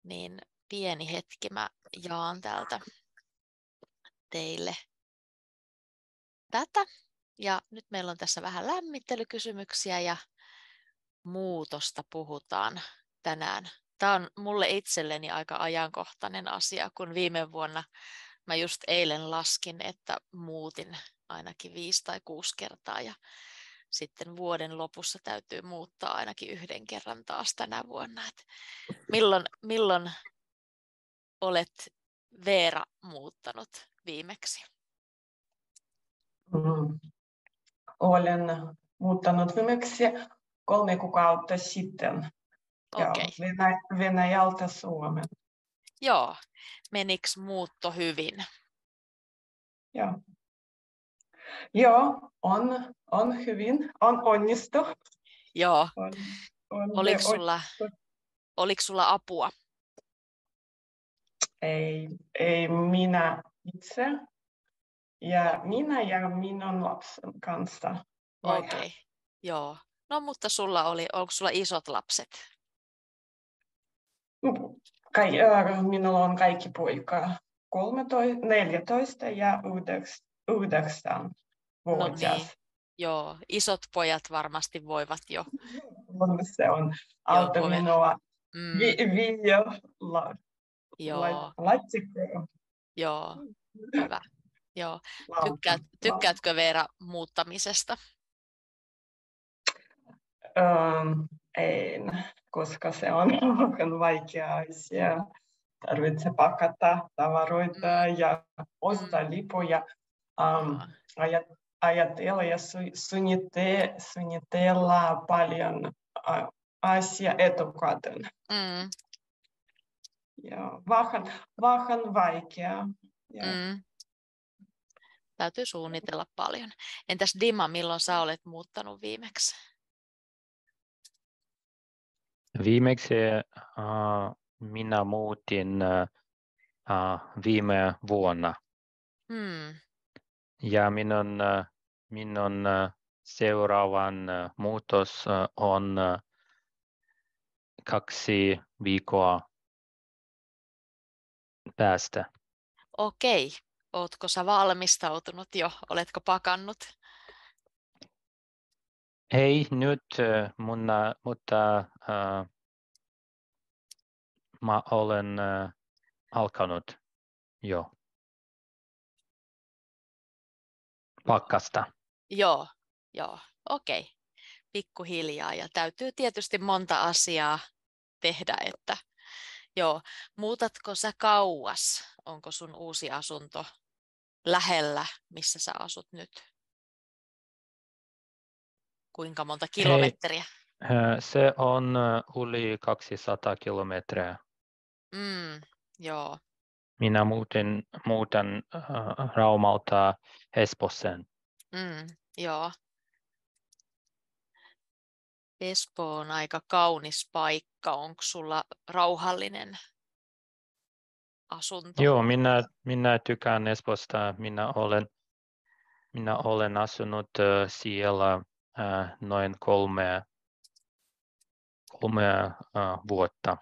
niin pieni hetki mä jaan täältä teille tätä. Ja nyt meillä on tässä vähän lämmittelykysymyksiä ja muutosta puhutaan tänään. Tämä on mulle itselleni aika ajankohtainen asia, kun viime vuonna mä just eilen laskin, että muutin ainakin 5 tai 6 kertaa ja sitten vuoden lopussa täytyy muuttaa ainakin 1 kerran taas tänä vuonna. Et milloin olet, Veera, muuttanut viimeksi? Olen muuttanut viimeksi 3 kuukautta sitten ja Okei. Venäjältä Suomeen. Joo. Menikö muutto hyvin? Joo, on hyvin, on onnistu. Joo. On Oliko sulla apua? Ei minä itse. Ja minä ja minun lapsen kanssa. Okei. Joo. No mutta onko sulla isot lapset? Minulla on kaikki poika 14 ja 9 No vuotias. niin. Joo, isot pojat varmasti voivat jo. Se on auto minua viio latsikkoa. Joo, hyvä. Joo. Tykkäätkö, Veera, muuttamisesta? Ei, koska se on vaikea asia. Tarvitsee pakata tavaroita ja ostaa lipuja. Ajatella ja suunnitella paljon asia etukäteen. Ja vähän vaikea. Täytyy suunnitella paljon. Entäs Dima, milloin sä olet muuttanut viimeksi? Viimeksi minä muutin viime vuonna. Ja minun seuraavan muutos on 2 viikkoa päästä. Okei. Ootko sä valmistautunut jo? Oletko pakannut? Ei nyt, mutta mä olen alkanut jo pakkasta. Joo, okei. Pikkuhiljaa ja täytyy tietysti monta asiaa tehdä, että joo. Muutatko sä kauas? Onko sun uusi asunto lähellä, missä sä asut nyt? Kuinka monta kilometriä? Se on yli 200 kilometriä. Joo. Minä muutan Raumalta Espooseen. Joo. Espoo on aika kaunis paikka. Onko sulla rauhallinen asunto? Joo, minä tykkään Espoosta. Minä olen asunut siellä noin 3 vuotta.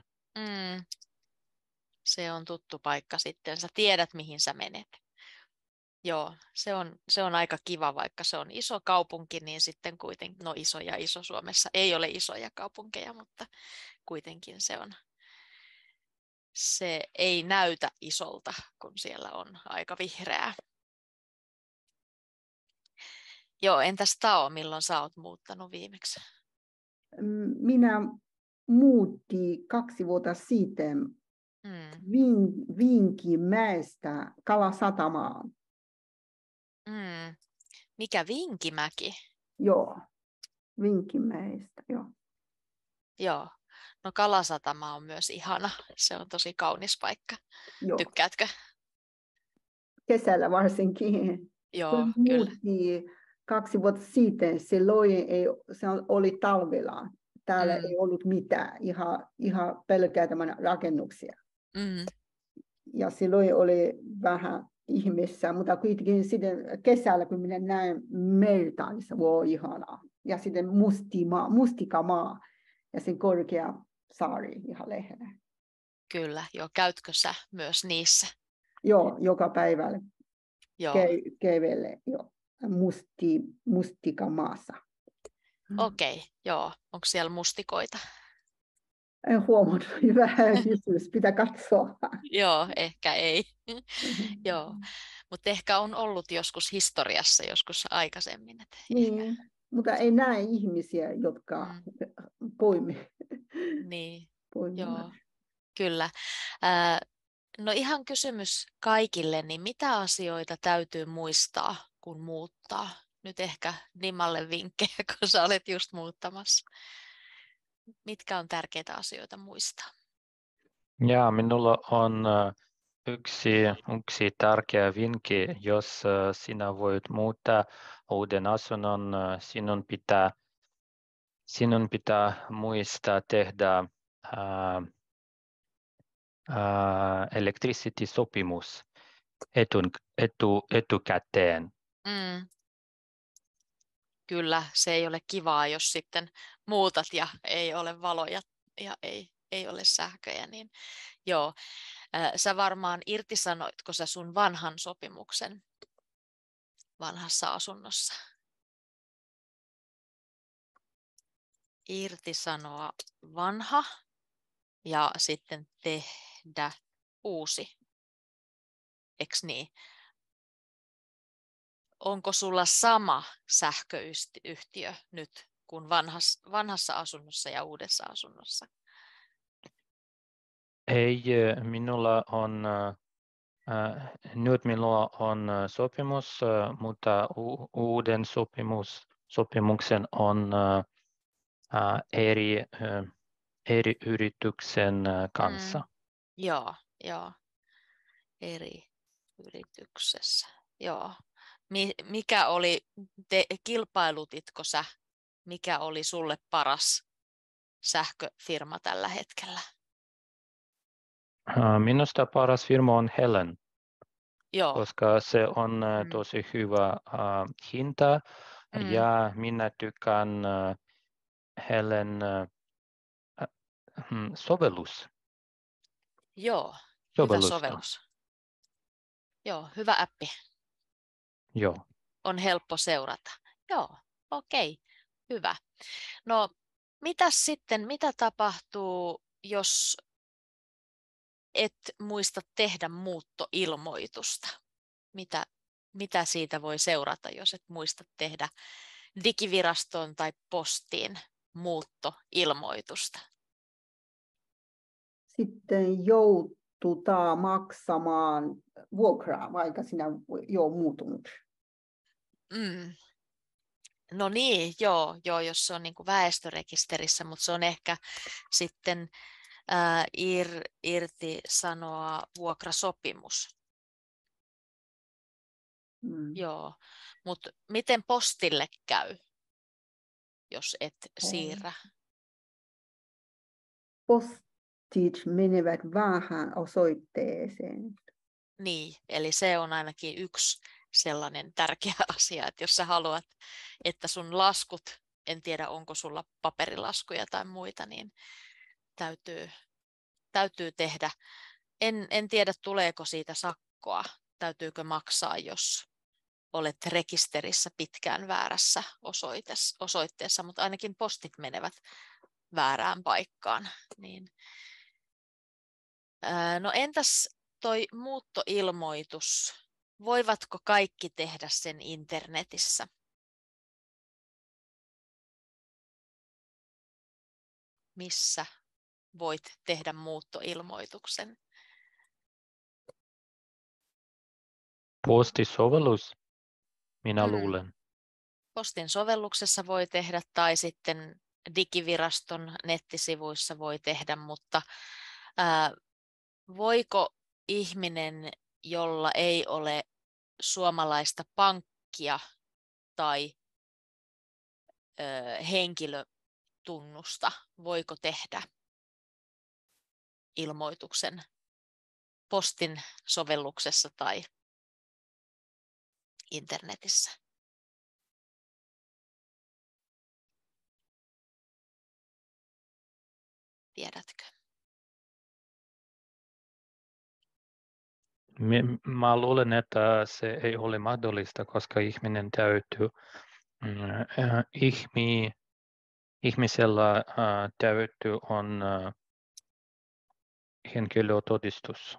Se on tuttu paikka sitten. Sä tiedät, mihin sä menet. Joo, se on aika kiva, vaikka se on iso kaupunki, niin sitten kuitenkin, no iso Suomessa ei ole isoja kaupunkeja, mutta kuitenkin se ei näytä isolta, kun siellä on aika vihreää. Joo, entäs Tao, milloin sä oot muuttanut viimeksi? Minä muutti 2 vuotta sitten Vinkimäestä Kalasatamaan. Mikä Vinkimäki? Joo, Vinkimäestä, joo. Joo, no Kalasatama on myös ihana. Se on tosi kaunis paikka. Joo. Tykkäätkö? Kesällä varsinkin. Joo, kyllä. 2 vuotta sitten, se oli talvella. Täällä ei ollut mitään, ihan pelkkää tämän rakennuksia. Ja silloin oli vähän ihmeessä, mutta kuitenkin sitten kesällä, kun minä näen merta, niin se voi ihanaa. Ja sitten mustikamaa ja sen korkea saari ihan lähellä. Kyllä, joo. Käytkö sä myös niissä? Joo, joka päivä Joo. kävele jo mustikamaassa. Okei, joo. Onko siellä mustikoita? En huomannut, hyvä kysymys, pitää katsoa. Joo, ehkä ei. Joo, mutta ehkä on ollut joskus historiassa joskus aikaisemmin. Että Niin, mutta ei näe ihmisiä, jotka poimivat. Niin, joo, kyllä. No ihan kysymys kaikille, niin mitä asioita täytyy muistaa, kun muuttaa? Nyt ehkä Nimalle vinkkejä, kun sä olet just muuttamassa. Mitkä on tärkeitä asioita muistaa? Ja minulla on yksi tärkeä vinkki, jos sinä voit muuttaa uuden asunnon, sinun pitää muistaa tehdä electricity-sopimus etukäteen. Kyllä, se ei ole kivaa, jos sitten muutat ja ei ole valoja ja ei ole sähköjä. Niin joo, sä varmaan irtisanoitko sä sun vanhan sopimuksen vanhassa asunnossa? Irtisanoa vanha ja sitten tehdä uusi. Eks niin? Onko sulla sama sähköyhtiö nyt kuin vanhassa asunnossa ja uudessa asunnossa? Ei, nyt minulla on sopimus, mutta uuden sopimuksen on eri yrityksen kanssa. Joo, eri yrityksessä. Joo. Mikä oli, kilpailutitko sä, mikä oli sulle paras sähköfirma tällä hetkellä? Minusta paras firma on Helen, Joo. koska se on tosi hyvä hinta ja minä tykkään Helen sovellus. Joo, hyvä sovellus. Joo, hyvä appi. Joo. On helppo seurata. Joo, okei, hyvä. No, mitä tapahtuu, jos et muista tehdä muuttoilmoitusta? Mitä siitä voi seurata, jos et muista tehdä digivirastoon tai postiin muuttoilmoitusta? Sitten joututaan maksamaan vuokraa, vaikka sinä jo muutunut. No niin, joo, jos se on niin kuin väestörekisterissä, mutta se on ehkä sitten irtisanoa vuokrasopimus. Joo, mutta miten postille käy, jos et siirrä? Postit menevät vähän osoitteeseen. Niin, eli se on ainakin yksi sellainen tärkeä asia, että jos sä haluat, että sun laskut, en tiedä onko sulla paperilaskuja tai muita, niin täytyy tehdä. En tiedä tuleeko siitä sakkoa, täytyykö maksaa, jos olet rekisterissä pitkään väärässä osoitteessa, mutta ainakin postit menevät väärään paikkaan. Niin. No entäs toi muuttoilmoitus, voivatko kaikki tehdä sen internetissä? Missä voit tehdä muuttoilmoituksen? Postisovellus, minä luulen. Postin sovelluksessa voi tehdä tai sitten digiviraston nettisivuissa voi tehdä, mutta voiko ihminen, jolla ei ole suomalaista pankkia tai henkilötunnusta, voiko tehdä ilmoituksen postin sovelluksessa tai internetissä? Tiedätkö? Mä luulen, että se ei ole mahdollista, koska ihminen täytyy, ihmisellä täytyy on henkilötodistus.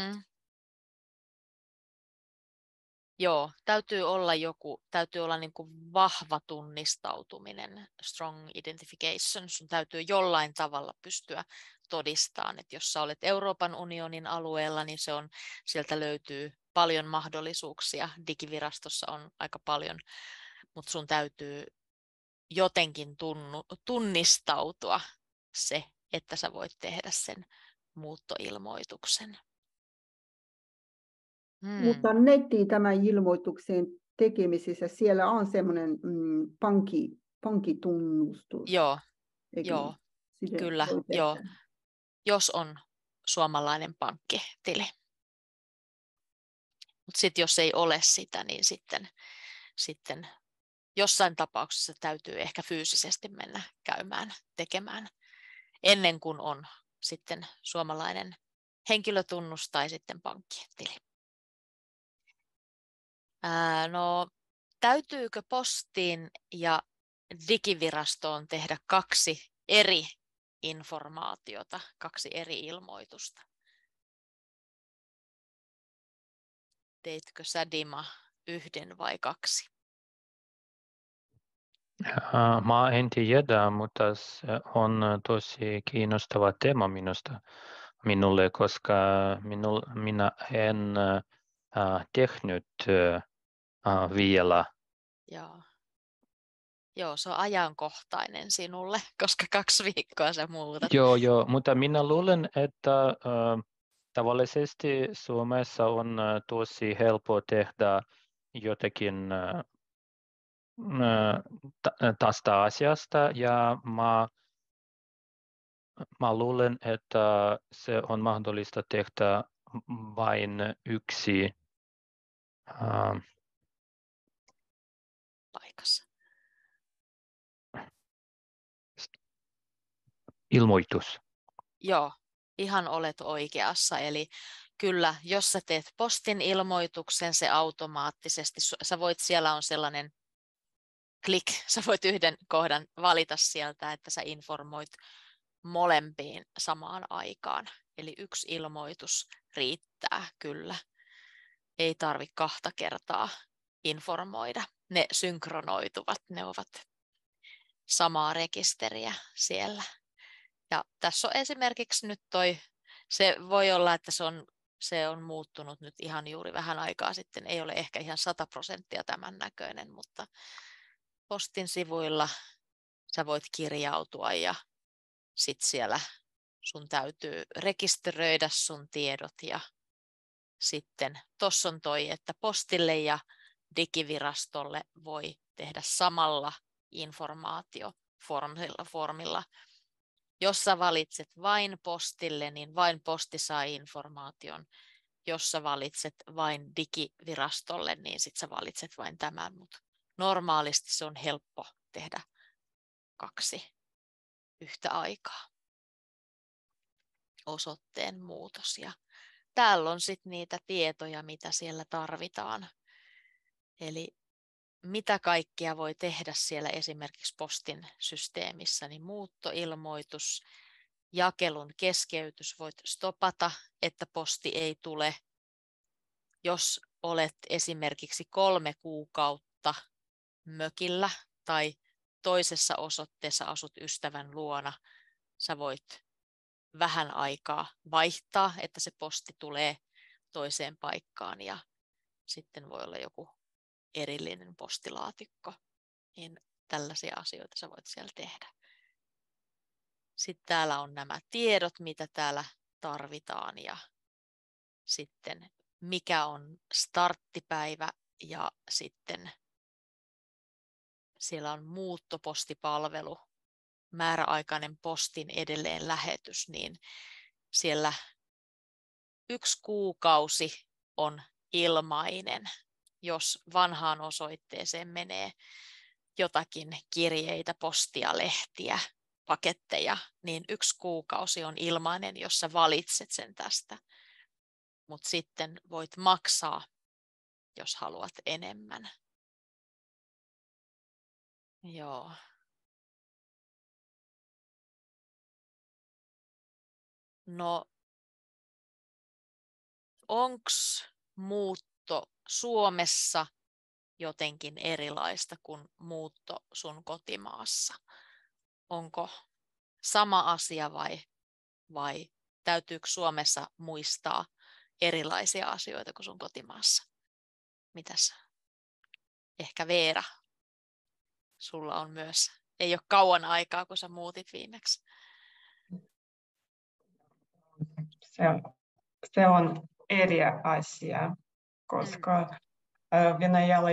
Joo, täytyy olla niin kuin vahva tunnistautuminen, strong identification. Sun täytyy jollain tavalla pystyä todistamaan, että jos sä olet Euroopan unionin alueella, niin sieltä löytyy paljon mahdollisuuksia. Digivirastossa on aika paljon, mutta sun täytyy jotenkin tunnistautua se, että sä voit tehdä sen muuttoilmoituksen. Mutta nettiin tämän ilmoituksen tekemisessä siellä on semmoinen pankkitunnustus. Joo, Eikö joo, niin? kyllä, joo. Jos on suomalainen pankkitili. Mutta sitten jos ei ole sitä, niin sitten jossain tapauksessa täytyy ehkä fyysisesti mennä tekemään ennen kuin on sitten suomalainen henkilötunnus tai sitten pankkitili. No, täytyykö postiin ja digivirastoon tehdä 2 eri informaatiota, 2 eri ilmoitusta? Teitkö sä, Dima, 1 vai 2? Mä en tiedä, mutta se on tosi kiinnostava teema minulle, koska minä en tehnyt vielä. Joo, se on ajankohtainen sinulle, koska 2 viikkoa sä muutat. Joo, mutta minä luulen, että tavallisesti Suomessa on tosi helppo tehdä jotakin tästä asiasta, ja mä luulen, että se on mahdollista tehdä vain 1 paikassa. Ilmoitus. Joo, ihan olet oikeassa. Eli kyllä, jos sä teet postin ilmoituksen, se automaattisesti, siellä on sellainen klik, sä voit 1 kohdan valita sieltä, että sä informoit molempiin samaan aikaan. Eli 1 ilmoitus riittää kyllä. Ei tarvitse 2 kertaa informoida. Ne synkronoituvat, ne ovat samaa rekisteriä siellä. Ja tässä on esimerkiksi nyt se voi olla, että se on muuttunut nyt ihan juuri vähän aikaa sitten. Ei ole ehkä ihan 100% tämän näköinen, mutta postin sivuilla sä voit kirjautua ja sitten siellä sun täytyy rekisteröidä sun tiedot ja sitten tuossa on että postille ja digivirastolle voi tehdä samalla informaatioformilla. Jos sä valitset vain postille, niin vain posti saa informaation. Jos sä valitset vain digivirastolle, niin sit sä valitset vain tämän. Mutta normaalisti se on helppo tehdä 2 yhtä aikaa. Osoitteen muutos. Ja täällä on sitten niitä tietoja, mitä siellä tarvitaan. Eli mitä kaikkea voi tehdä siellä esimerkiksi postin systeemissä, niin muuttoilmoitus, jakelun keskeytys, voit stopata, että posti ei tule. Jos olet esimerkiksi 3 kuukautta mökillä tai toisessa osoitteessa asut ystävän luona, sä voit vähän aikaa vaihtaa, että se posti tulee toiseen paikkaan ja sitten voi olla joku erillinen postilaatikko, niin tällaisia asioita sä voit siellä tehdä. Sitten täällä on nämä tiedot, mitä täällä tarvitaan ja sitten mikä on starttipäivä ja sitten siellä on muuttopostipalvelu, määräaikainen postin edelleen lähetys, niin siellä 1 kuukausi on ilmainen, jos vanhaan osoitteeseen menee jotakin kirjeitä, postia, lehtiä, paketteja, niin 1 kuukausi on ilmainen, jos sä valitset sen tästä. mutta sitten voit maksaa, jos haluat enemmän. Joo. No, onks muutto Suomessa jotenkin erilaista kuin muutto sun kotimaassa? Onko sama asia vai täytyykö Suomessa muistaa erilaisia asioita kuin sun kotimaassa? Mitäs? Ehkä Veera, sulla on myös, ei ole kauan aikaa, kun sä muutit viimeksi. Se on eri asia, koska Venäjällä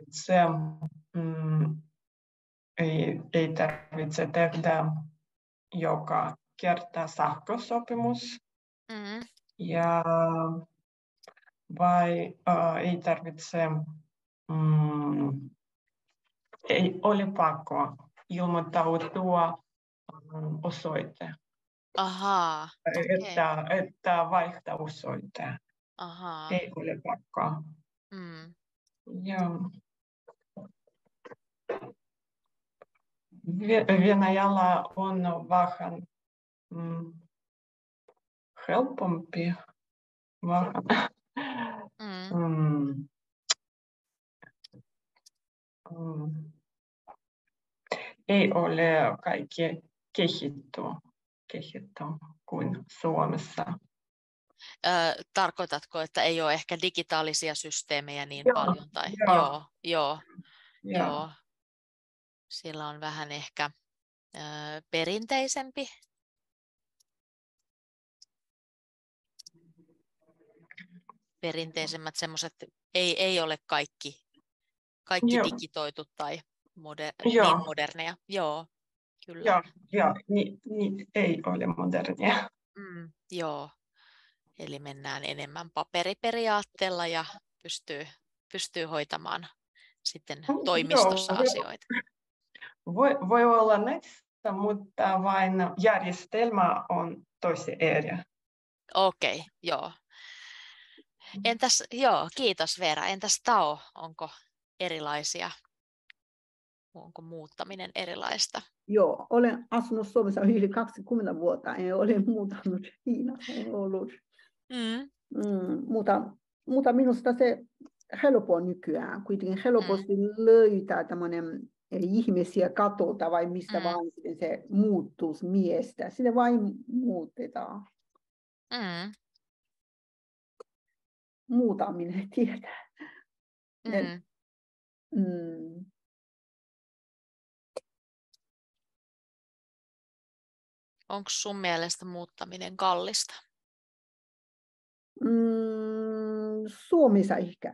ei tarvitse tehdä joka kerta sähkösopimus. Ja ei tarvitse, ei ole pakko ilmoittautua osoite. Ahaa, okay. Että vaihtaa osoite. Ahaa. Ei ole pakko. Joo. Venäjällä on vähän helpompi. Ei ole kaikki kehitty kuin Suomessa. Tarkoitatko, että ei ole ehkä digitaalisia systeemejä niin paljon? Tai... Joo. Sillä on vähän ehkä perinteisempi. Perinteisemmät semmoiset, ei ole kaikki digitoitu tai niin moderneja. Joo, kyllä. Joo, niin ei ole modernia. Joo, eli mennään enemmän paperiperiaatteella ja pystyy hoitamaan sitten toimistossa asioita. Voi olla näistä, mutta vain järjestelmä on tosi eri. Okei, joo. Kiitos Veera. Entäs Tao, onko erilaisia? Onko muuttaminen erilaista? Joo, olen asunut Suomessa yli 20 vuotta. En ole muuttanut Kiinassa, en ollut. Mutta minusta se helppo nykyään. Kuitenkin helposti löytää tämmöinen ihmisiä katolta vai mistä vaan se muuttuu miestä. Sitä vain muutetaan. Muutaminen tietää. Onko sun mielestä muuttaminen kallista? Suomessa ehkä.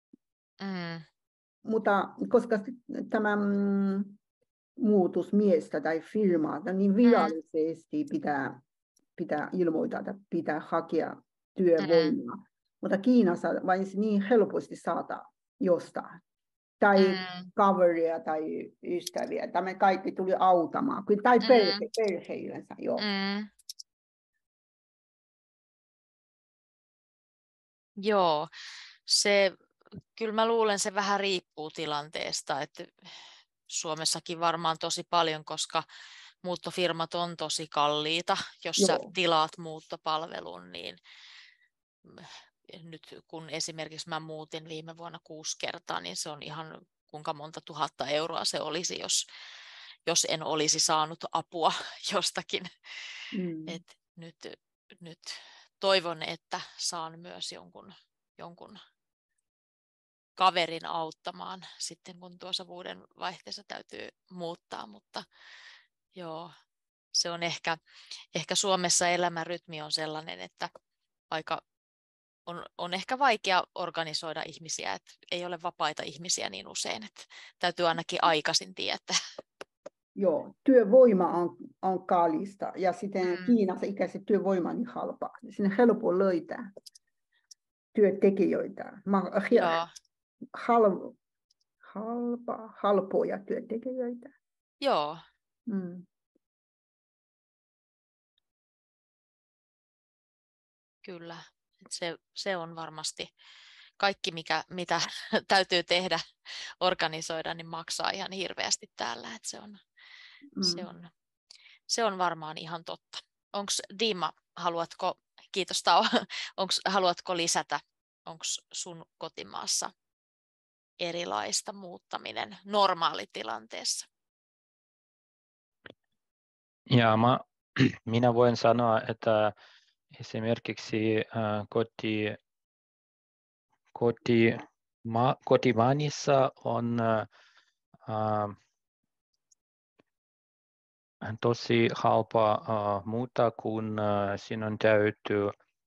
Mutta koska tämä muutos miestä tai firmaa, niin virallisesti pitää ilmoittaa, että pitää hakea työvoimaa. Mutta Kiinassa vain niin helposti saada jostain. Tai kaveria tai ystäviä. Tämä kaikki tuli auttamaan. Tai perheillensä, joo. Joo, kyllä mä luulen, se vähän riippuu tilanteesta. Että Suomessakin varmaan tosi paljon, koska muuttofirmat on tosi kalliita. Jos sä tilaat muuttopalvelun, niin nyt kun esimerkiksi mä muutin viime vuonna 6 kertaa, niin se on ihan kuinka monta tuhatta euroa se olisi, jos en olisi saanut apua jostakin. Et nyt toivon, että saan myös jonkun kaverin auttamaan sitten, kun tuossa vuoden vaihteessa täytyy muuttaa, mutta joo, se on ehkä Suomessa elämänrytmi on sellainen, että on ehkä vaikea organisoida ihmisiä, että ei ole vapaita ihmisiä niin usein, että täytyy ainakin aikaisin tietää. Joo, työvoima on kallista ja sitten Kiinassa ikäisesti työvoima on niin halpaa. Sinne helppo löytää työntekijöitä. Halpoja työntekijöitä. Joo. Kyllä. Se on varmasti kaikki, mitä täytyy tehdä, organisoida, niin maksaa ihan hirveästi täällä. Että se on varmaan ihan totta. Onko Dima, haluatko lisätä, onko sun kotimaassa erilaista muuttaminen normaalitilanteessa? Ja minä voin sanoa, että esimerkiksi kotimaanissa on tosi halpa muuta, kun sinun täytyy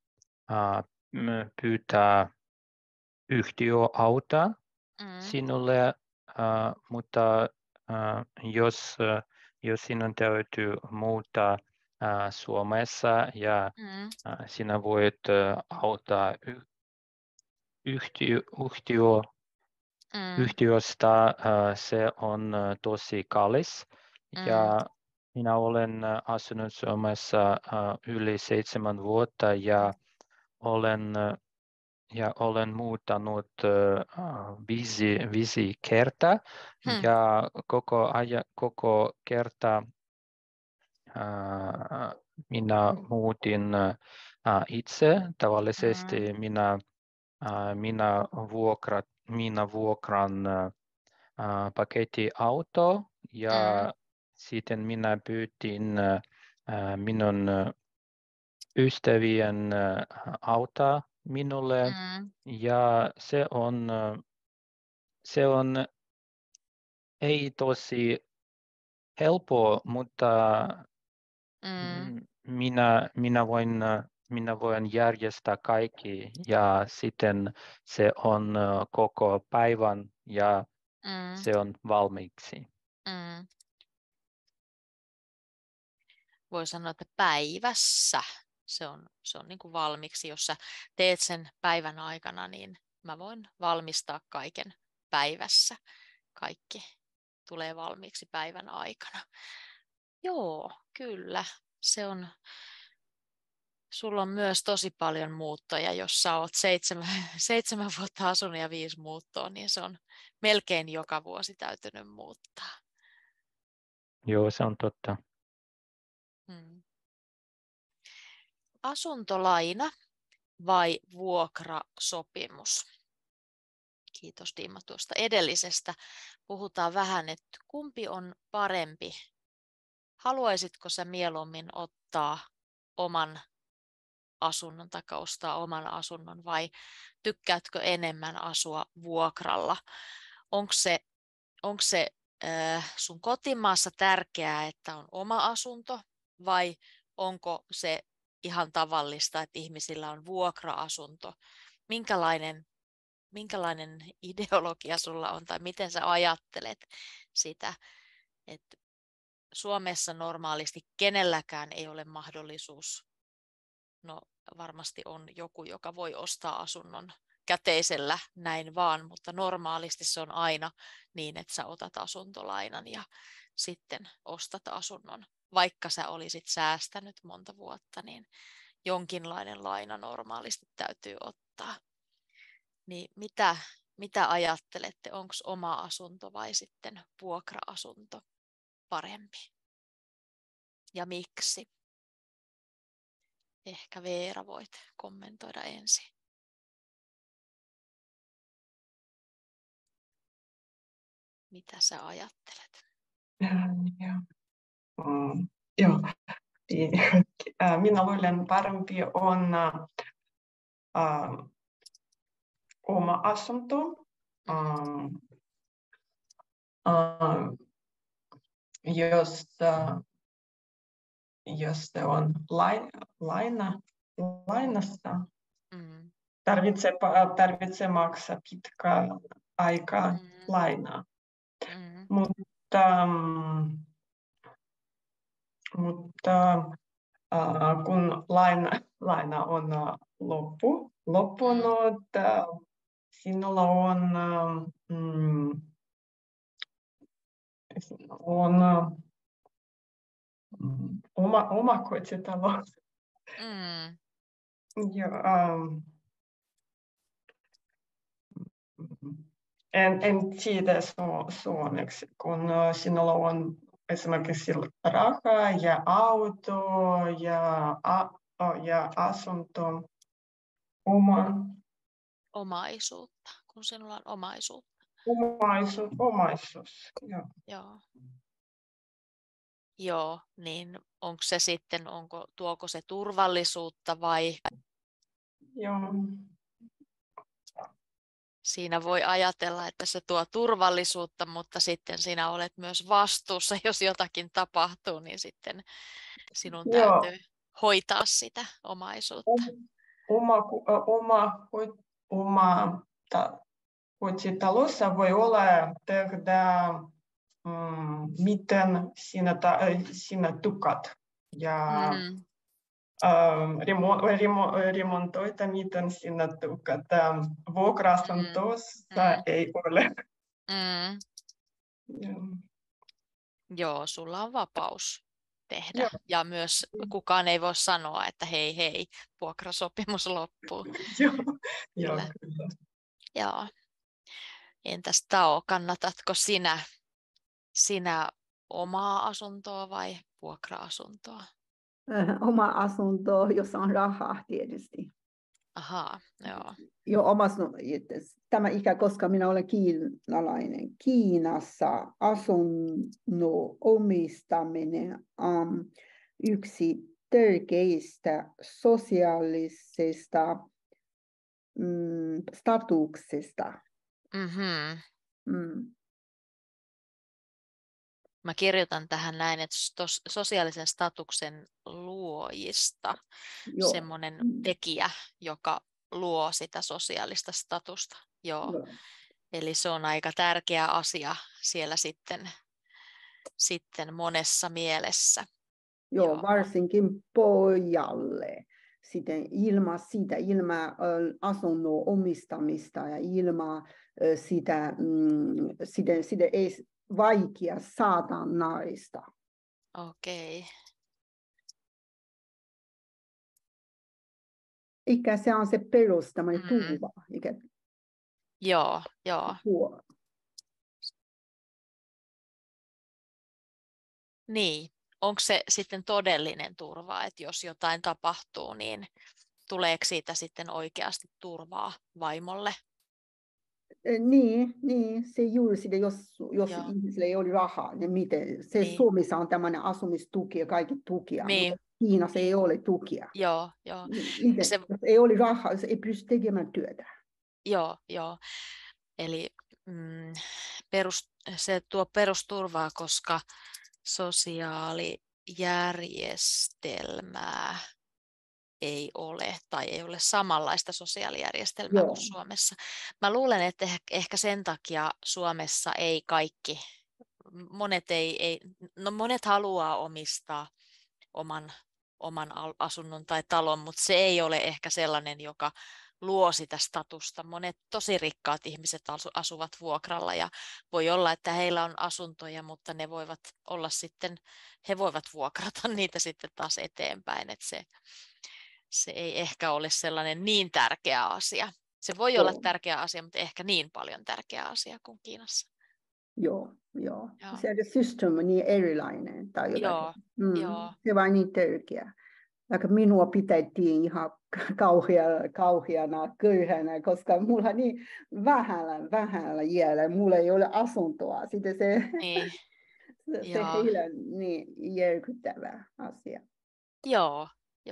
pyytää yhtiöautoa sinulle, mutta jos sinun täytyy muuttaa Suomessa ja sinä voit auttaa yhtiöstä, se on tosi kallis. Ja minä olen asunut Suomessa yli 7 vuotta ja olen muuttanut 5 kertaa ja koko kerta minä muutin itse. Tavallisesti minä vuokran pakettiauto ja sitten minä pyytin minun ystävien auta minulle ja se on ei tosi helppoa, mutta minä voin järjestää kaikki ja sitten se on koko päivän ja se on valmiiksi. Voi sanoa, että päivässä se on niin kuin valmiiksi. Jos sä teet sen päivän aikana, niin mä voin valmistaa kaiken päivässä. Kaikki tulee valmiiksi päivän aikana. Joo, kyllä. Sulla on myös tosi paljon muuttoja. Jos sä oot 7 vuotta asunut ja 5 muuttoa, niin se on melkein joka vuosi täytynyt muuttaa. Joo, se on totta. Asuntolaina vai vuokrasopimus? Kiitos Dima tuosta edellisestä. Puhutaan vähän, että kumpi on parempi. Haluaisitko sä mieluummin ottaa oman asunnon tai ostaa oman asunnon vai tykkäätkö enemmän asua vuokralla? Onko se sun kotimaassa tärkeää, että on oma asunto vai onko se ihan tavallista, että ihmisillä on vuokra-asunto? Minkälainen ideologia sulla on tai miten sä ajattelet sitä, että Suomessa normaalisti kenelläkään ei ole mahdollisuus, no varmasti on joku, joka voi ostaa asunnon käteisellä näin vaan, mutta normaalisti se on aina niin, että sä otat asuntolainan ja sitten ostat asunnon. Vaikka sä olisit säästänyt monta vuotta, niin jonkinlainen laina normaalisti täytyy ottaa. Niin mitä ajattelette, onko oma asunto vai sitten vuokra-asunto parempi? Ja miksi? Ehkä Veera voit kommentoida ensin. Mitä sä ajattelet? Joo. Minä luulen, parempi on oma asunto. Jos se on lainassa, tarvitsee maksaa pitkä aika lainaa. Mutta kun laina on loppunut, sinulla on oma kotitalo. En tiedä suomeksi, kun sinulla on esimerkiksi rahaa ja auto ja asunto, Omaisuutta, kun sinulla on omaisuutta. Omaisuus, Joo. Joo, niin onko se sitten, tuoko se turvallisuutta vai? Joo. Siinä voi ajatella, että se tuo turvallisuutta, mutta sitten sinä olet myös vastuussa, jos jotakin tapahtuu, niin sitten sinun täytyy hoitaa sitä omaisuutta. Oma kotitalossa voi olla tehdä, miten sinä tukat ja remontoida, miten sinä tukat. Vuokra-asunnossa ei ole. Joo, sulla on vapaus tehdä. Ja myös kukaan ei voi sanoa, että hei, vuokrasopimus loppuu. Kyllä. Joo. Entäs Tao, kannatatko sinä omaa asuntoa vai vuokra-asuntoa? Oma asunto, jossa on rahaa tietysti. Ahaa, joo. Jo tämä ikä, koska minä olen kiinalainen. Kiinassa asunnon omistaminen on yksi tärkeistä sosiaalisesta statuksesta. Mä kirjoitan tähän näin, että sosiaalisen statuksen luojista, semmoinen tekijä, joka luo sitä sosiaalista statusta. Joo. Eli se on aika tärkeä asia siellä sitten monessa mielessä. Joo, varsinkin pojalle. Sitten ilman asunnon omistamista ja ilman sitä ei vaikea saada naista. Okei. Eikä se on se perus, tämmöinen turva. Joo. Niin. Onko se sitten todellinen turva, että jos jotain tapahtuu, niin tuleeko siitä sitten oikeasti turvaa vaimolle? Niin, se juuri sitä, jos ihmisellä ei ole rahaa, niin miten? Se niin. Suomessa on tämmöinen asumistuki ja kaikki tukia, niin. Mutta Kiinassa ei ole tukia. Joo. Jos ei ole rahaa, se ei pysty tekemään työtä. Joo. Eli se tuo perusturvaa, koska sosiaalijärjestelmää ei ole tai ei ole samanlaista sosiaalijärjestelmää kuin Suomessa. Mä luulen, että ehkä sen takia Suomessa ei kaikki, monet haluaa omistaa oman asunnon tai talon, mutta se ei ole ehkä sellainen, joka luo sitä statusta. Monet tosi rikkaat ihmiset asuvat vuokralla ja voi olla, että heillä on asuntoja, mutta ne voivat olla sitten, he voivat vuokrata niitä sitten taas eteenpäin, että se ei ehkä ole sellainen niin tärkeä asia. Se voi olla tärkeä asia, mutta ehkä niin paljon tärkeä asia kuin Kiinassa. Joo. Se systeemi on niin erilainen tai jotakin. Se vaan niin tärkeä. Vaikka minua pidettiin ihan kauheana köyhänä, koska mulla niin vähällä iällä, mulla ei ole asuntoa. Sitten se heillä on niin järkyttävä asia. Joo.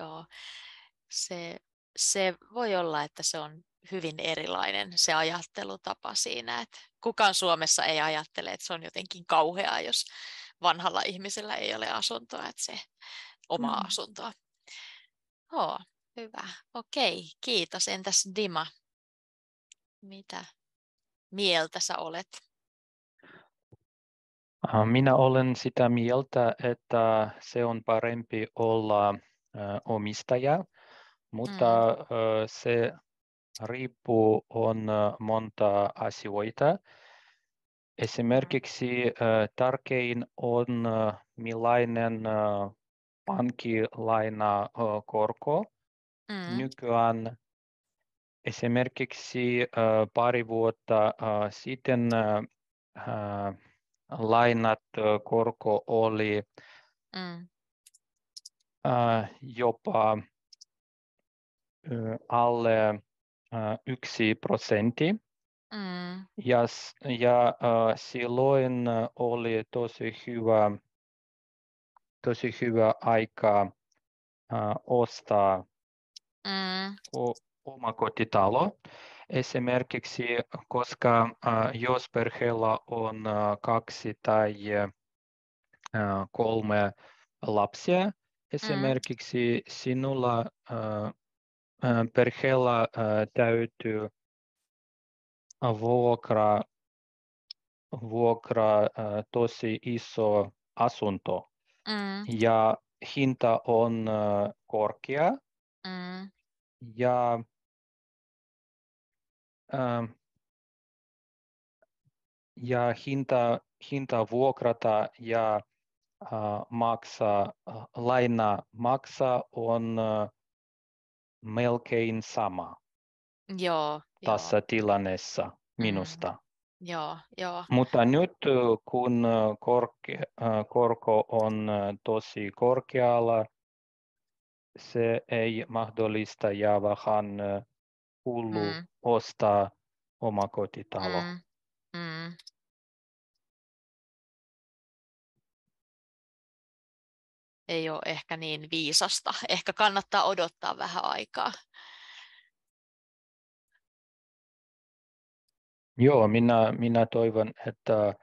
Se voi olla, että se on hyvin erilainen se ajattelutapa siinä, että kukaan Suomessa ei ajattele, että se on jotenkin kauheaa, jos vanhalla ihmisellä ei ole asuntoa, että se omaa asuntoa. Hyvä. Okei, kiitos. Entäs Dima? Mitä mieltä sä olet? Minä olen sitä mieltä, että se on parempi olla omistaja, mutta se riippuu on monta asioita. Esimerkiksi tärkein on millainen pankkilainakorko nykyään esimerkiksi pari vuotta sitten lainat korko oli jopa alle 1%. Ja silloin oli tosi hyvä aika ostaa omakotitalo. Esimerkiksi, koska jos perheellä on 2 tai 3 lapsia, esimerkiksi sinulla perheellä täytyy vuokra tosi iso asunto ja hinta on korkea ja hinta vuokrata ja laina maksaa on melkein sama tässä tilanteessa minusta. Joo. Mutta nyt kun korko on tosi korkealla, se ei mahdollista ja vähän hullu ostaa omakotitalo. Ei ole ehkä niin viisasta. Ehkä kannattaa odottaa vähän aikaa. Joo, minä toivon, että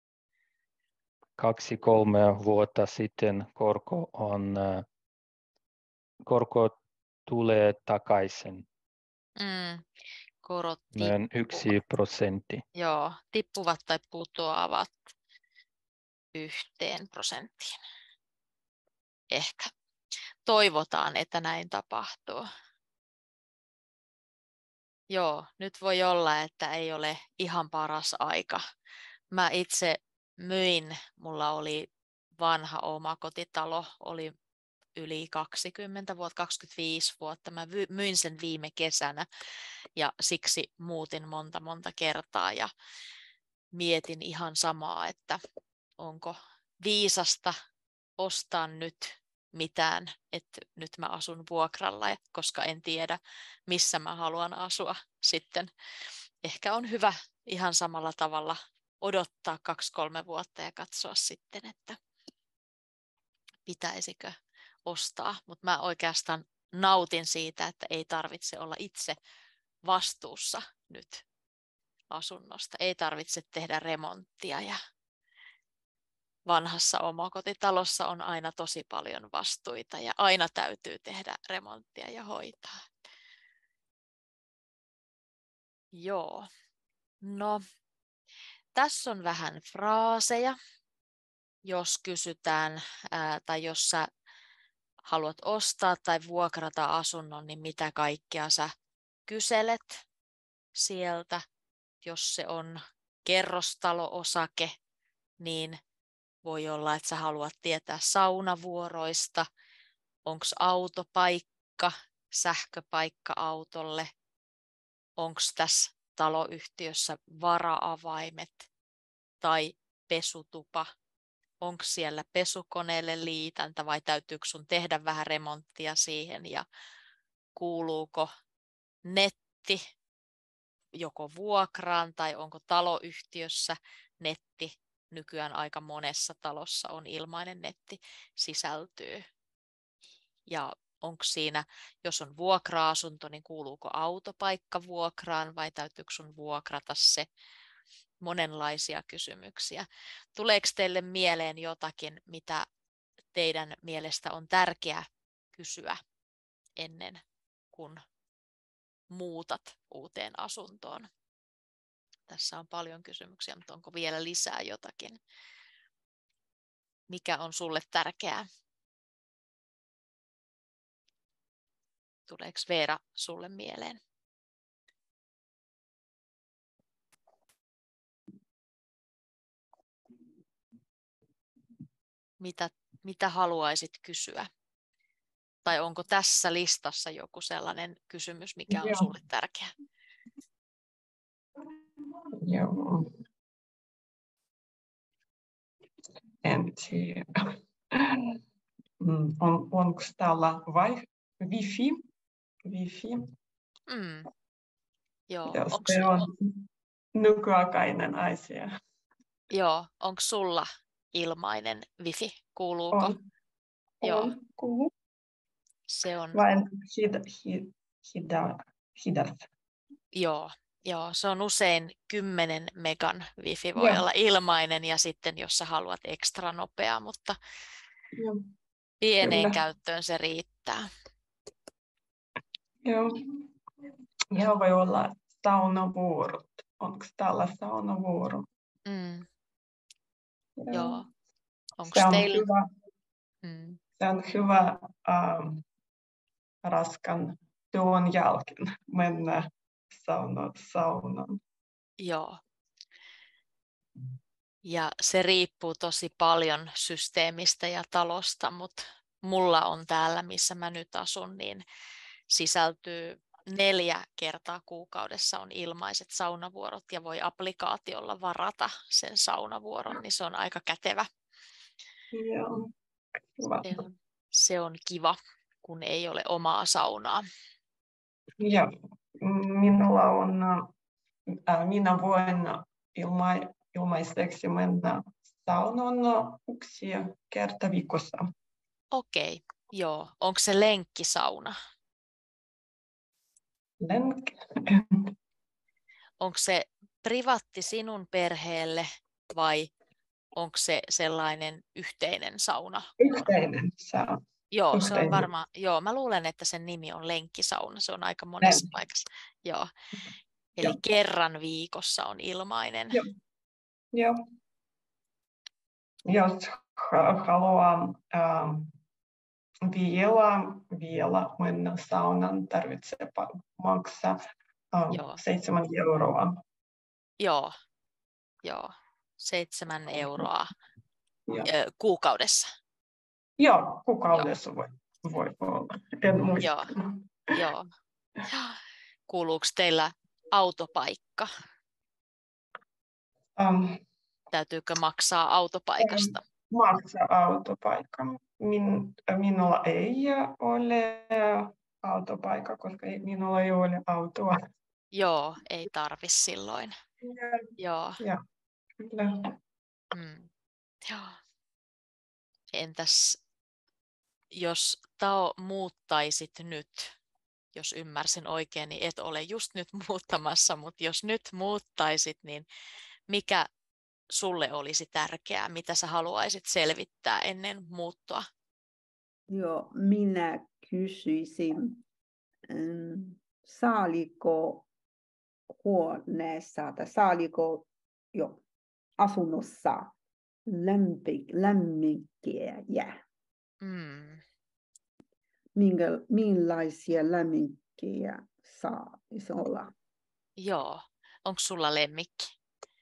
2-3 vuotta sitten korko tulee takaisin. Korot noin 1%. Joo, tippuvat tai putoavat 1%. Ehkä. Toivotaan, että näin tapahtuu. Joo, nyt voi olla, että ei ole ihan paras aika. Mä itse mulla oli vanha omakotitalo, oli yli 20 vuotta, 25 vuotta. Mä myin sen viime kesänä ja siksi muutin monta kertaa ja mietin ihan samaa, että onko viisasta ostaa nyt mitään, että nyt mä asun vuokralla, koska en tiedä, missä mä haluan asua sitten. Ehkä on hyvä ihan samalla tavalla odottaa 2-3 vuotta ja katsoa sitten, että pitäisikö ostaa. Mutta mä oikeastaan nautin siitä, että ei tarvitse olla itse vastuussa nyt asunnosta. Ei tarvitse tehdä remonttia ja vanhassa omakotitalossa on aina tosi paljon vastuita ja aina täytyy tehdä remonttia ja hoitaa. Joo. No, tässä on vähän fraaseja. Jos kysytään tai jos sä haluat ostaa tai vuokrata asunnon, niin mitä kaikkea sä kyselet sieltä. Jos se on kerrostalo-osake, niin voi olla, että sä haluat tietää saunavuoroista, onko autopaikka, sähköpaikka autolle, onko tässä taloyhtiössä vara-avaimet tai pesutupa, onko siellä pesukoneelle liitäntä vai täytyykö sun tehdä vähän remonttia siihen ja kuuluuko netti joko vuokraan tai onko taloyhtiössä netti. Nykyään aika monessa talossa on ilmainen netti sisältyy. Ja onko siinä, jos on vuokra-asunto, niin kuuluuko autopaikka vuokraan vai täytyykö sun vuokrata se? Monenlaisia kysymyksiä. Tuleeko teille mieleen jotakin, mitä teidän mielestä on tärkeää kysyä ennen kuin muutat uuteen asuntoon? Tässä on paljon kysymyksiä, mutta onko vielä lisää jotakin? Mikä on sulle tärkeää? Tuleeko Veera sulle mieleen? Mitä haluaisit kysyä? Tai onko tässä listassa joku sellainen kysymys, mikä on Joo. sulle tärkeä? Joo. En tiedä. Onko täällä wifi? Wifi? Joo. Ja se on nykyaikainen asia. Joo. Onko sulla ilmainen wifi? Kuuluuko? Joo. On. Kuuluu. Se on. Vain hidas. Joo. Se on usein 10 megan wifi voi Joo. olla ilmainen ja sitten jos sä haluat ekstra nopea, mutta Joo. pieneen Kyllä. käyttöön se riittää. Joo. Ja voi olla saunavuorot. Onko täällä saunavuoro? Joo. Onko Se on teillä? hyvä. Se on hyvä raskan työn jälkeen mennä saunaan. Joo. Ja se riippuu tosi paljon systeemistä ja talosta, mutta mulla on täällä, missä mä nyt asun, niin sisältyy 4 kertaa kuukaudessa on ilmaiset saunavuorot ja voi applikaatiolla varata sen saunavuoron, niin se on aika kätevä. Joo. Hyvä. Se on kiva, kun ei ole omaa saunaa. Ja minulla on, minä voin ilmaiseksi mennä saunaan 1 kerta viikossa. Okei, joo. Onko se lenkkisauna? Onko se privaatti sinun perheelle vai onko se sellainen yhteinen sauna? Yhteinen sauna. Joo, se on varmaan. Joo, mä luulen, että sen nimi on lenkkisauna. Se on aika monessa paikassa. Joo. Eli kerran viikossa on ilmainen. Joo. Jos haluaa vielä mennä saunaan, tarvitsee maksaa 7 euroa. Joo. 7 euroa kuukaudessa. Joo, kuukaudessa voi olla. En muista. Joo. Kuuluuko teillä autopaikka? Täytyykö maksaa autopaikasta? Maksaa autopaikka. Minulla ei ole autopaikka, koska minulla ei ole autoa. Joo, ei tarvi silloin. Joo. Kyllä. Joo. Entäs jos Tao muuttaisit nyt, jos ymmärsin oikein, niin et ole just nyt muuttamassa, mutta jos nyt muuttaisit, niin mikä sulle olisi tärkeää, mitä sä haluaisit selvittää ennen muuttoa? Joo, minä kysyisin, saaliko huoneessa tai saaliko asunnossa lämminkiä? Millaisia lämminkiä saa olla? Joo, onko sulla lemmikki?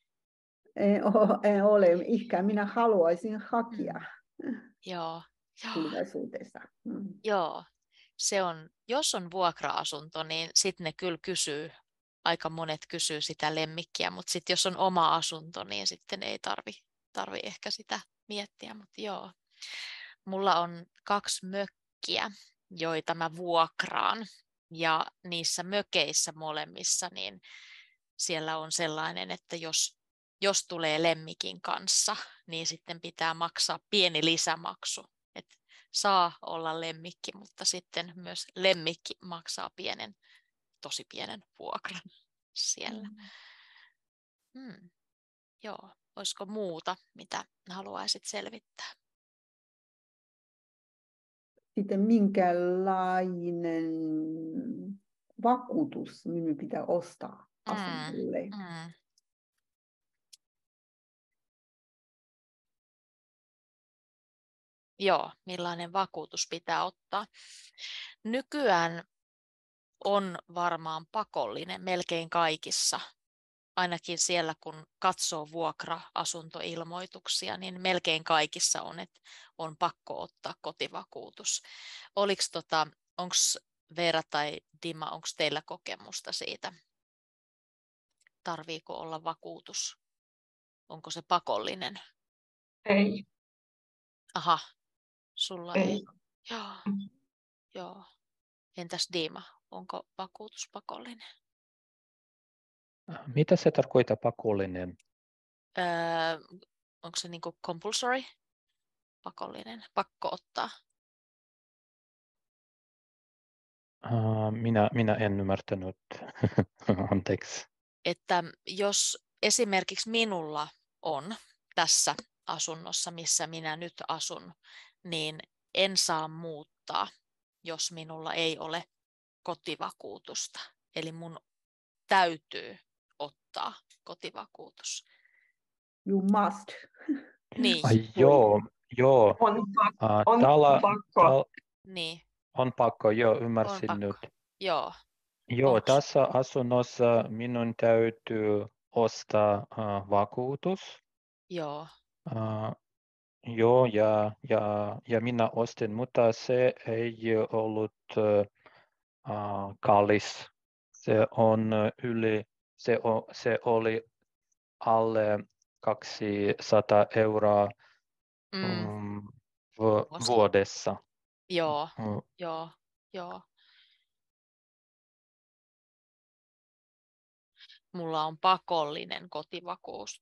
En ole, ehkä minä haluaisin hakea tulevaisuudessa. Joo, jos on vuokra-asunto, niin sitten ne kyllä kysyy, aika monet kysyy sitä lemmikkiä, mutta sitten jos on oma asunto, niin sitten ei tarvi ehkä sitä miettiä, mutta joo. Mulla on 2 mökkiä, joita mä vuokraan, ja niissä mökeissä molemmissa, niin siellä on sellainen, että jos tulee lemmikin kanssa, niin sitten pitää maksaa pieni lisämaksu. Et saa olla lemmikki, mutta sitten myös lemmikki maksaa tosi pienen vuokran siellä. Joo, olisiko muuta, mitä haluaisit selvittää? Sitten minkälainen vakuutus minun pitää ostaa asunnolle? Joo, millainen vakuutus pitää ottaa? Nykyään on varmaan pakollinen melkein kaikissa ainakin siellä, kun katsoo vuokra-asuntoilmoituksia, niin melkein kaikissa on, että on pakko ottaa kotivakuutus. Onko Veera tai Dima, onko teillä kokemusta siitä? Tarviiko olla vakuutus? Onko se pakollinen? Ei. Aha, sulla ei. Joo. Mm. Joo. Entäs Dima, onko vakuutus pakollinen? Mitä se tarkoittaa pakollinen? Onko se niinku compulsory? Pakollinen, pakko ottaa? Minä en ymmärtänyt. Anteeksi. Että jos esimerkiksi minulla on tässä asunnossa, missä minä nyt asun, niin en saa muuttaa, jos minulla ei ole kotivakuutusta. Eli mun täytyy ottaa kotivakuutus. You must. Niin. Joo. On pakko. Niin. On pakko, joo, ymmärsin On pakko. nyt. Joo. Joo, tässä asunnossa minun täytyy ostaa vakuutus. Joo. Joo, ja minä ostin, mutta se ei ollut kallis. Se oli alle 200 euroa vuodessa. Joo. Mulla on pakollinen kotivakuus.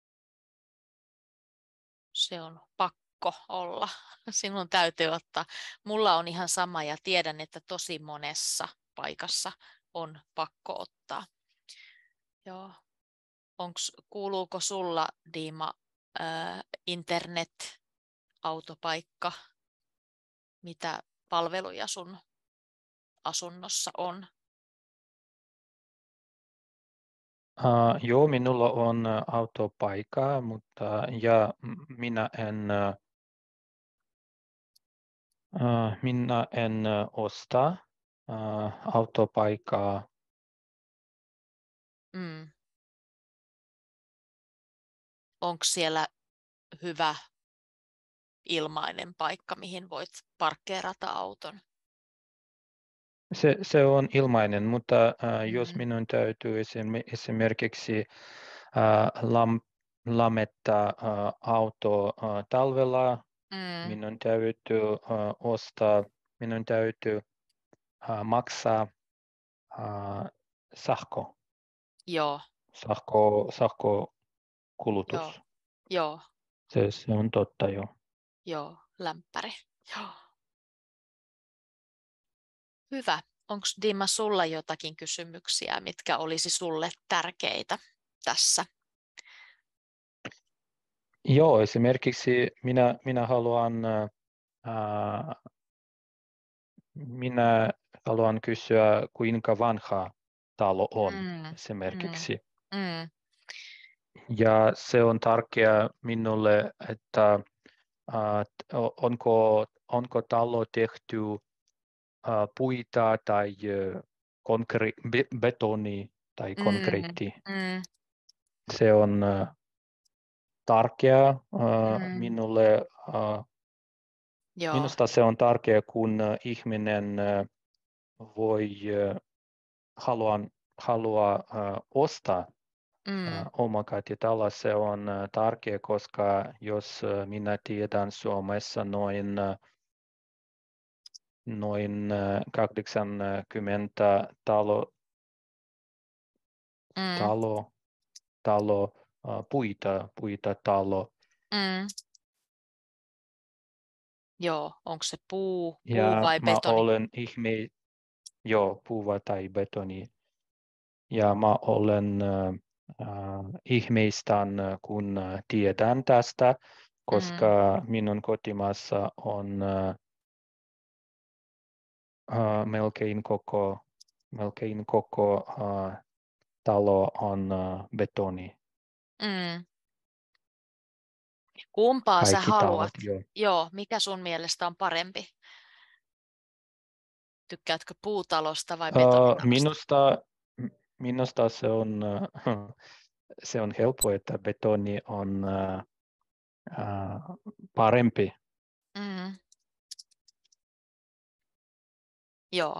Se on pakko olla. Sinun täytyy ottaa. Mulla on ihan sama ja tiedän, että tosi monessa paikassa on pakko ottaa. Joo. Kuuluuko sulla, Dima, internet, autopaikka? Mitä palveluja sun asunnossa on? Joo, minulla on autopaikka, mutta minä en osta autopaikkaa. Onko siellä hyvä ilmainen paikka, mihin voit parkkeerata auton? Se on ilmainen, mutta jos minun täytyy esimerkiksi lämmittää auto talvella, minun täytyy maksaa sähkö. Joo. Sähkökulutus. Joo. Se on totta, joo. Joo, lämpäri. Joo. Hyvä. Onko Dima sulla jotakin kysymyksiä, mitkä olisi sulle tärkeitä tässä? Joo, esimerkiksi minä haluan kysyä, kuinka vanha talo on esimerkiksi. Ja se on tärkeää minulle, että onko talo tehty puita tai betoni tai konkreetti. Se on tärkeää minulle. Minusta se on tärkeää, kun ihminen haluaa ostaa omakotitalo. Se on tärkeää, koska jos minä tiedän Suomessa noin 80 puita talo. Joo, onko se puu vai mä betoni? olen puu tai betoni. Ja mä olen ihmeistän, kun tiedän tästä, koska minun kotimaassa on melkein koko talo on betoni. Kumpaa kaikki sä haluat? Talot, joo, mikä sun mielestä on parempi? Tykkäätkö puutalosta vai betonitalosta? Minusta se on se on helppo, että betoni on parempi. Joo.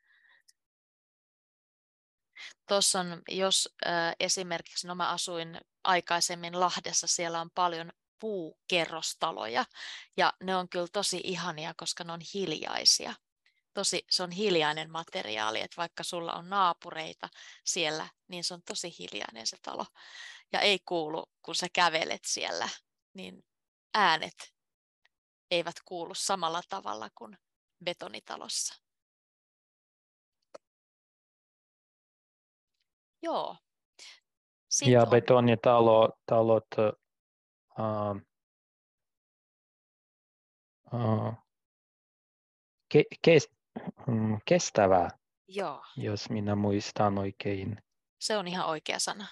Tuossa on, jos esimerkiksi, mä asuin aikaisemmin Lahdessa, siellä on paljon puukerrostaloja ja ne on kyllä tosi ihania, koska ne on hiljaisia. Se on hiljainen materiaali, että vaikka sulla on naapureita siellä, niin se on tosi hiljainen se talo. Ja ei kuulu, kun sä kävelet siellä, niin äänet eivät kuulu samalla tavalla kuin betonitalossa. Joo. Ja betonitalot kestävää, Joo. jos minä muistan oikein. Se on ihan oikea sana.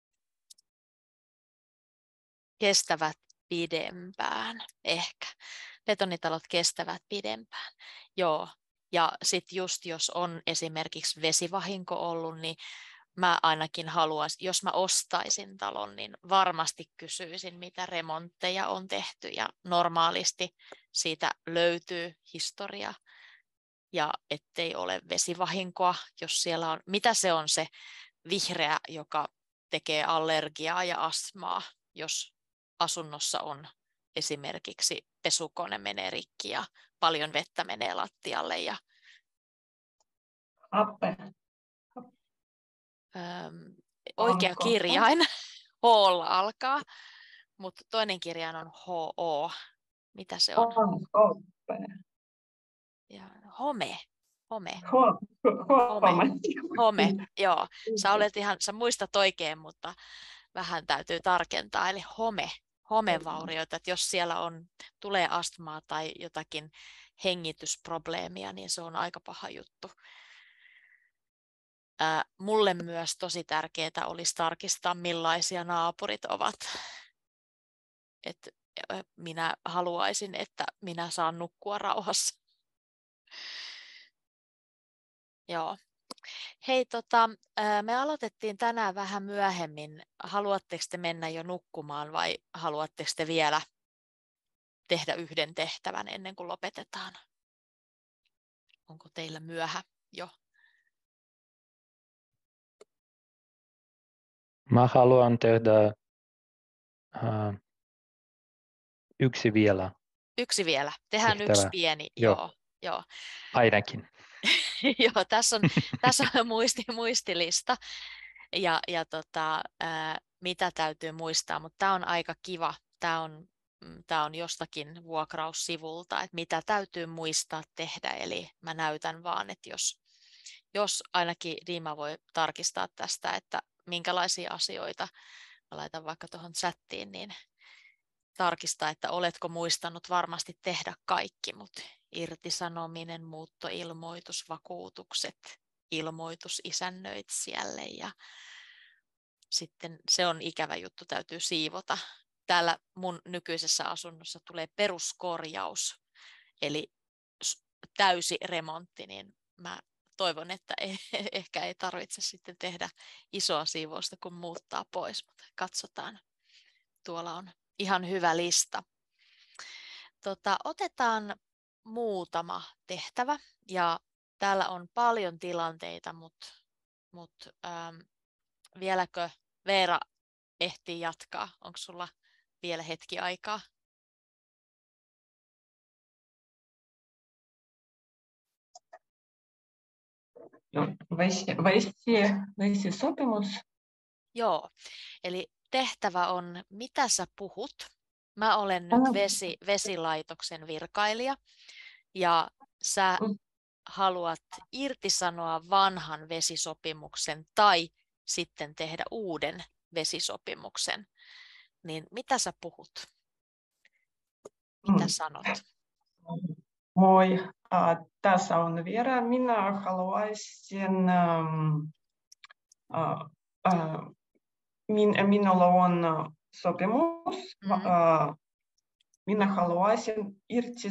Kestävät pidempään, ehkä. Betonitalot kestävät pidempään. Joo. Ja sitten just jos on esimerkiksi vesivahinko ollut, niin mä ainakin haluaisin, jos mä ostaisin talon, niin varmasti kysyisin, mitä remontteja on tehty. Ja normaalisti siitä löytyy historia. Ja ettei ole vesivahinkoa, jos siellä on, mitä se on se vihreä, joka tekee allergiaa ja astmaa, jos asunnossa on esimerkiksi pesukone menee rikki ja paljon vettä menee lattialle. Ja, Happe. Oikea kirjain, H alkaa, mutta toinen kirjain on HO. Mitä se on? Ja, home. Home, joo. Sä muistat oikein, mutta vähän täytyy tarkentaa. Eli homevaurioita, että jos siellä tulee astmaa tai jotakin hengitysprobleemia, niin se on aika paha juttu. Mulle myös tosi tärkeää olisi tarkistaa, millaisia naapurit ovat. Et minä haluaisin, että minä saan nukkua rauhassa. Joo. Hei, me aloitettiin tänään vähän myöhemmin. Haluatteko te mennä jo nukkumaan vai haluatteko te vielä tehdä yhden tehtävän ennen kuin lopetetaan? Onko teillä myöhä jo? Mä haluan tehdä yksi vielä. Yksi vielä. Tehdään tehtävä. Yksi pieni. Joo. Ainakin. Joo, tässä on muistilista ja mitä täytyy muistaa, mutta tämä on aika kiva. Tämä on jostakin vuokraussivulta, että mitä täytyy muistaa tehdä. Eli mä näytän vaan, että jos ainakin Dima voi tarkistaa tästä, että minkälaisia asioita, mä laitan vaikka tuohon chattiin, niin tarkistaa, että oletko muistanut varmasti tehdä kaikki, mutta irtisanominen, muuttoilmoitus, vakuutukset, ilmoitus isännöitsijälle ja sitten se on ikävä juttu, täytyy siivota. Täällä mun nykyisessä asunnossa tulee peruskorjaus, eli täysi remontti, niin mä toivon, että ehkä ei tarvitse sitten tehdä isoa siivousta, kun muuttaa pois, mutta katsotaan. Tuolla on ihan hyvä lista. Otetaan muutama tehtävä ja täällä on paljon tilanteita, mutta vieläkö Veera ehtii jatkaa? Onko sulla vielä hetki aikaa? Vesisopimus. Joo, eli tehtävä on, mitä sä puhut. Mä olen nyt vesilaitoksen virkailija ja sä haluat irtisanoa vanhan vesisopimuksen tai sitten tehdä uuden vesisopimuksen. Niin mitä sä puhut? Mitä sanot? Moi, tässä on Veera. Minä haluaisin, minulla on sopimus. Minä haluaisin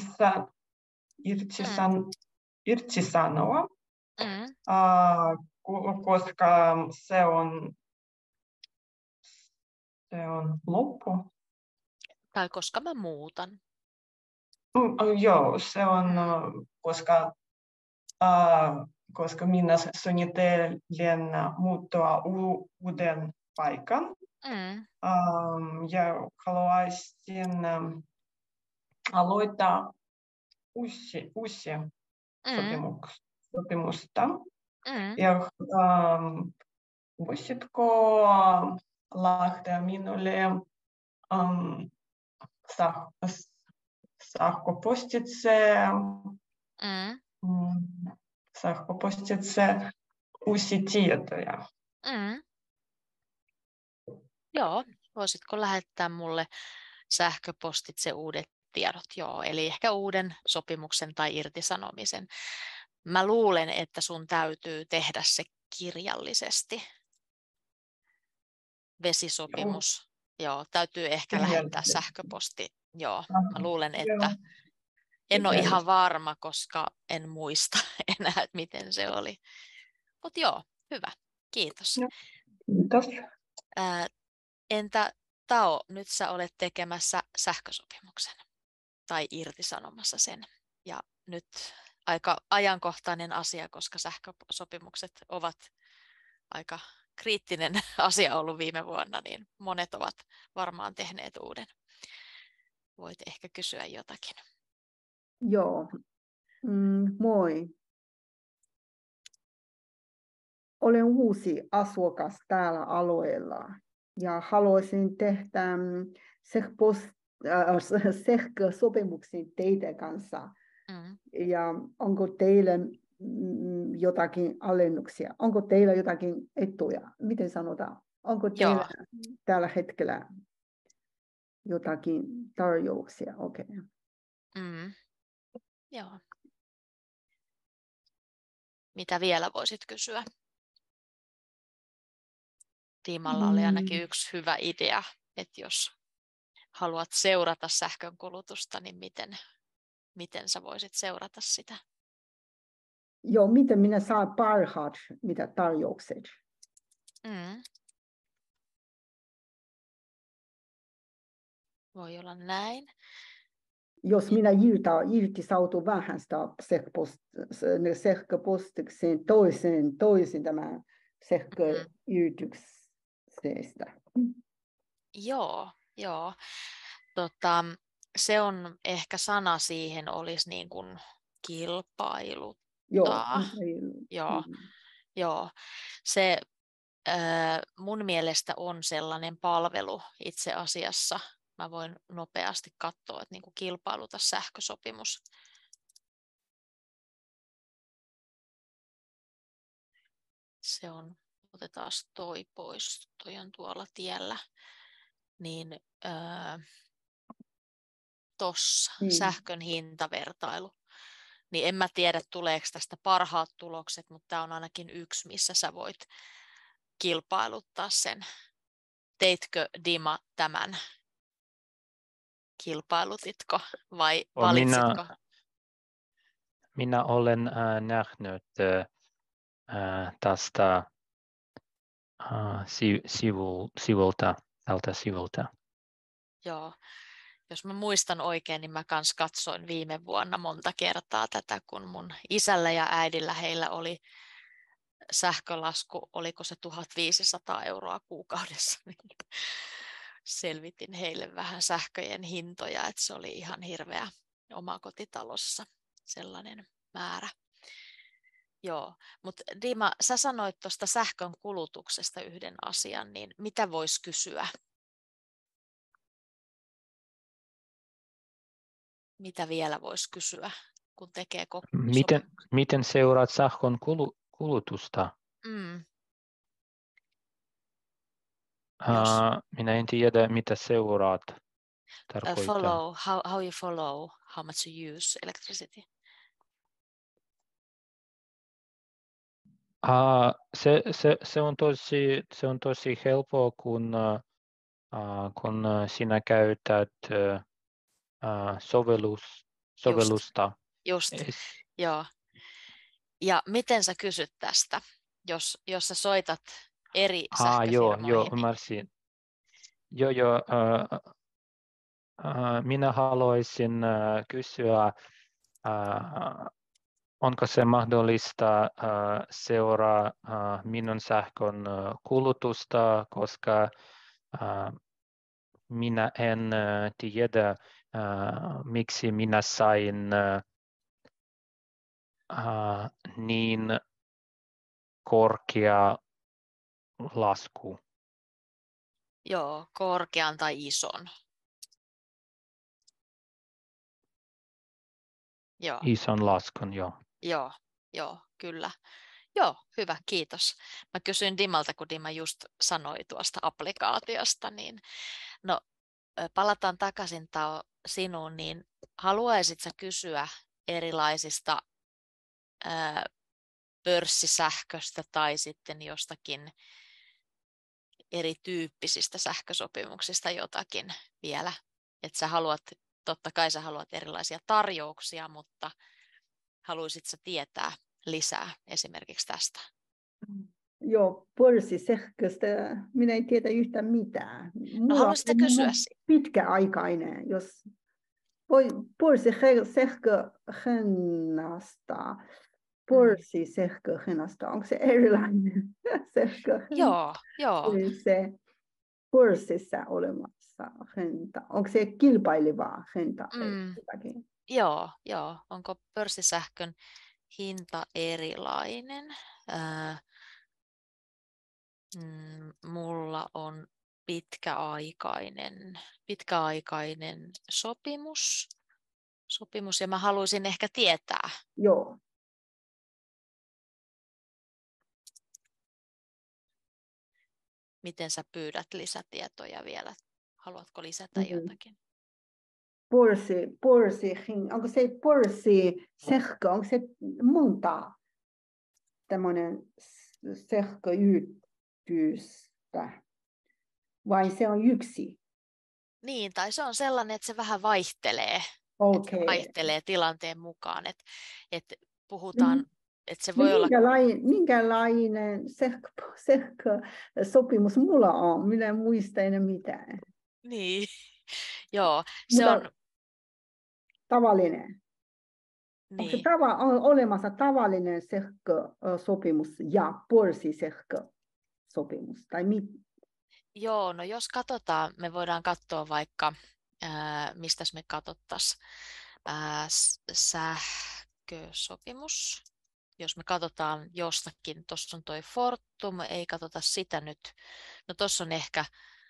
irtisanoa, koska se on loppu. Tai koska mä muutan. Joo, se on, koska minä suunnittelen muuttua uuden paikan. Ja haluaisin aloittaa uusia sopimusta. Ja voisitko lähteä minulle sähköpostitse uusia tietoja? Joo, voisitko lähettää mulle sähköpostitse uudet tiedot? Joo, eli ehkä uuden sopimuksen tai irtisanomisen. Mä luulen, että sun täytyy tehdä se kirjallisesti. Vesisopimus. Joo, täytyy ehkä lähettää sähköposti. Joo, mä luulen, että en ole ihan varma, koska en muista enää, että miten se oli. Mutta joo, hyvä. Kiitos. Kiitos. Entä Tao, nyt sä olet tekemässä sähkösopimuksen tai irtisanomassa sen. Ja nyt aika ajankohtainen asia, koska sähkösopimukset ovat aika kriittinen asia ollut viime vuonna, niin monet ovat varmaan tehneet uuden. Voit ehkä kysyä jotakin. Joo, moi. Olen uusi asukas täällä alueella ja haluaisin tehdä sähkösopimuksen teidän kanssa. Ja onko teillä jotakin alennuksia? Onko teillä jotakin etuja? Miten sanotaan? Onko teillä tällä hetkellä jotakin tarjouksia? Okay. Joo. Mitä vielä voisit kysyä? Tiimalla oli ainakin yksi hyvä idea, että jos haluat seurata sähkönkulutusta, niin miten sä voisit seurata sitä? Joo, miten minä saan parhaat mitä tarjoukset? Voi olla näin. Jos minä irtisautun vähän sitä sähköpostikseen toisen tämän sähköyrityksestä. Joo. Se on ehkä sana siihen olisi niin kuin kilpailuttaa. Joo. Se mun mielestä on sellainen palvelu itse asiassa. Mä voin nopeasti katsoa, että niin kuin kilpailuta sähkösopimus. Se on, otetaan toi pois, toi on tuolla tiellä. Niin tossa sähkön hintavertailu. Niin en mä tiedä, tuleeko tästä parhaat tulokset, mutta tämä on ainakin yksi, missä sä voit kilpailuttaa sen. Teitkö Dima tämän? Kilpailutitko vai valitsitko? Minä olen nähnyt tästä tältä sivulta. Joo. Jos mä muistan oikein, niin mä kans katsoin viime vuonna monta kertaa tätä, kun mun isällä ja äidillä heillä oli sähkölasku, oliko se 1500 € kuukaudessa, niin selvitin heille vähän sähköjen hintoja, että se oli ihan hirveä omakotitalossa sellainen määrä. Joo, mutta Dima, sä sanoit tuosta sähkön kulutuksesta yhden asian, niin mitä voisi kysyä? Mitä vielä voisi kysyä, kun tekee Miten seuraat sähkön kulutusta? Minä en tiedä, mitä seuraat. Follow, how you follow, how much you use electricity? Se on tosi helppoa, kun sinä käytät sovellusta. Just. Joo. Ja miten sä kysyt tästä, jos sä soitat eri sähköfirmoihin? Joo, ymmärsin. Minä haluaisin kysyä, onko se mahdollista seuraa minun sähkön kulutusta, koska minä en tiedä, miksi minä sain niin korkea lasku. Joo, korkean tai ison. Joo. Ison laskun, joo. Joo, kyllä. Joo, hyvä, kiitos. Mä kysyin Dimalta, kun Dima just sanoi tuosta applikaatiosta, niin no palataan takaisin sinuun, niin haluaisit sä kysyä erilaisista pörssisähköstä tai sitten jostakin erityyppisistä sähkösopimuksista jotakin vielä? Että sä haluat, totta kai sä haluat erilaisia tarjouksia, mutta haluaisit sä tietää lisää esimerkiksi tästä? Joo, pörssisähköstä minä en tiedä yhtään mitään. No haluaisitko kysyä siitä? Pitkäaikainen, jos pörssisähköhinnasta, onko se erilainen sähkö? Joo. Se pörssissä olemassa hinta, onko se kilpaileva hinta? Joo. Onko pörssisähkön hinta erilainen? Mulla on pitkäaikainen sopimus ja mä haluaisin ehkä tietää. Joo. Miten sä pyydät lisätietoja vielä? Haluatko lisätä jotakin? Onko se pörssisähkö, onko se monta tämmöinen sähköyhtiöstä vai se on yksi? Niin, tai se on sellainen, että se vähän vaihtelee. Okay. Vaihtelee tilanteen mukaan, että puhutaan, että se voi olla... Minkälainen sähkösopimus mulla on? Minä en muista enää mitään. Niin, joo, se on... Tavallinen. Niin. Onko on olemassa tavallinen sähkösopimus ja pörssisähkösopimus? Tai Joo, no jos katsotaan, me voidaan katsoa vaikka, mistä me katsottaisiin sähkösopimus. Jos me katsotaan jostakin, tuossa on toi Fortum, ei katsota sitä nyt. No tuossa on ehkä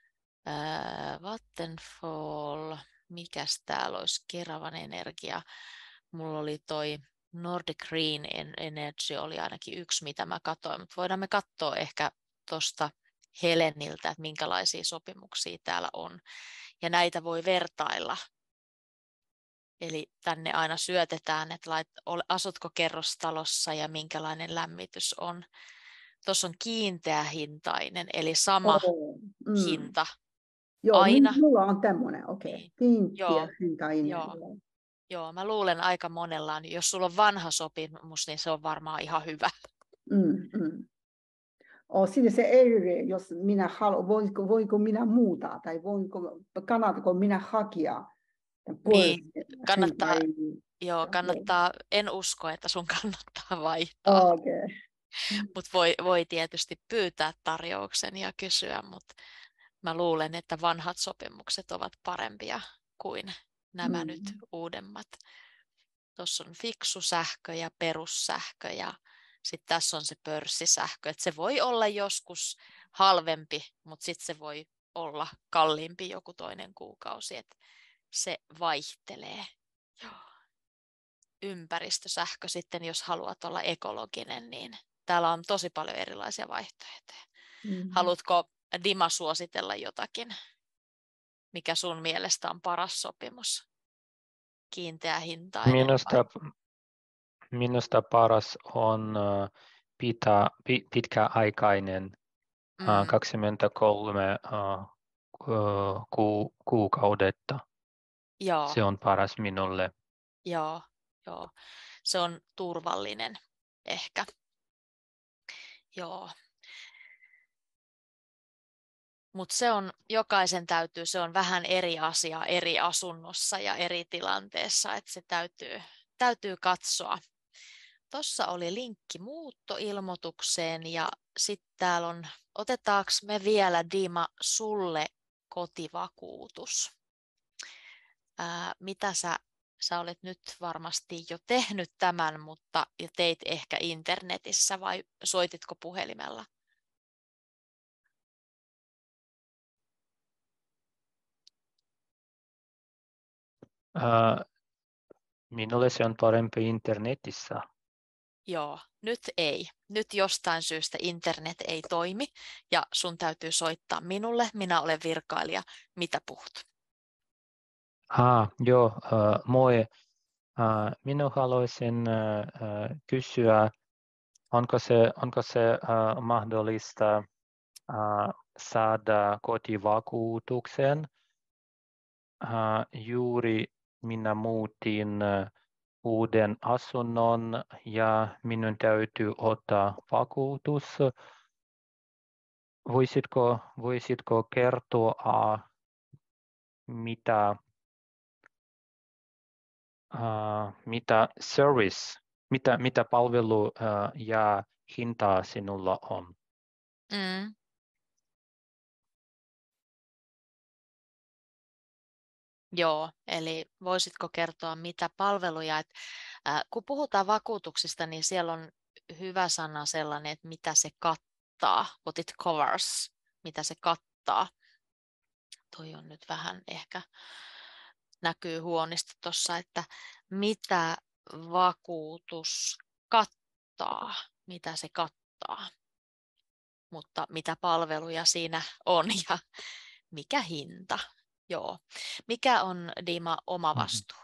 Vattenfall, mikäs täällä olisi, Keravan Energia. Mulla oli toi Nordic Green Energy oli ainakin yksi, mitä mä katsoin, mutta voidaan me katsoa ehkä tuosta Heleniltä, että minkälaisia sopimuksia täällä on. Ja näitä voi vertailla. Eli tänne aina syötetään, että asutko kerrostalossa ja minkälainen lämmitys on. Tuossa on kiinteähintainen, eli sama hinta. Joo, aina. Mulla on tämmöinen, okei. Kiinteähintainen. Joo, mä luulen aika monella on. Jos sulla on vanha sopimus, niin se on varmaan ihan hyvä. Siinä se eri, jos minä haluan, voinko minä muuttaa tai kannattaako minä hakea. Niin, kannattaa, en usko, että sun kannattaa vaihtaa. Okay. Mutta voi tietysti pyytää tarjouksen ja kysyä, mutta mä luulen, että vanhat sopimukset ovat parempia kuin nämä nyt uudemmat. Tuossa on fiksu sähkö ja perussähkö ja sitten tässä on se pörssisähkö. Et se voi olla joskus halvempi, mutta sitten se voi olla kalliimpi joku toinen kuukausi. Et se vaihtelee. Joo. Ympäristösähkö sitten, jos haluat olla ekologinen, niin täällä on tosi paljon erilaisia vaihtoehtoja. Haluatko Dima suositella jotakin? Mikä sun mielestä on paras sopimus? Kiinteähintainen? Minusta paras on pitkäaikainen 23 kuukaudetta. Joo. Se on paras minulle. Joo. Se on turvallinen ehkä. Joo. Mutta jokaisen se on vähän eri asia eri asunnossa ja eri tilanteessa, että se täytyy katsoa. Tuossa oli linkki muuttoilmoitukseen ja sitten täällä on, otetaanko me vielä Dima sulle kotivakuutus? Mitä sä olet nyt varmasti jo tehnyt tämän, mutta ja teit ehkä internetissä vai soititko puhelimella? Minulle se on parempi internetissä. Joo, nyt ei. Nyt jostain syystä internet ei toimi ja sun täytyy soittaa minulle. Minä olen virkailija. Mitä puhut? Joo, moi. Minä haluaisin kysyä, onko se mahdollista saada kotivakuutuksen? Juuri minä muutin uuden asunnon ja minun täytyy ottaa vakuutus. Voisitko kertoa, mitä palvelu ja hintaa sinulla on? Joo, eli voisitko kertoa mitä palveluja, kun puhutaan vakuutuksista, niin siellä on hyvä sana sellainen, että mitä se kattaa, what it covers, mitä se kattaa. Toi on nyt vähän ehkä näkyy huonista tuossa, että mitä vakuutus kattaa, mitä se kattaa, mutta mitä palveluja siinä on ja mikä hinta. Joo. Mikä on Dima oma vastuu?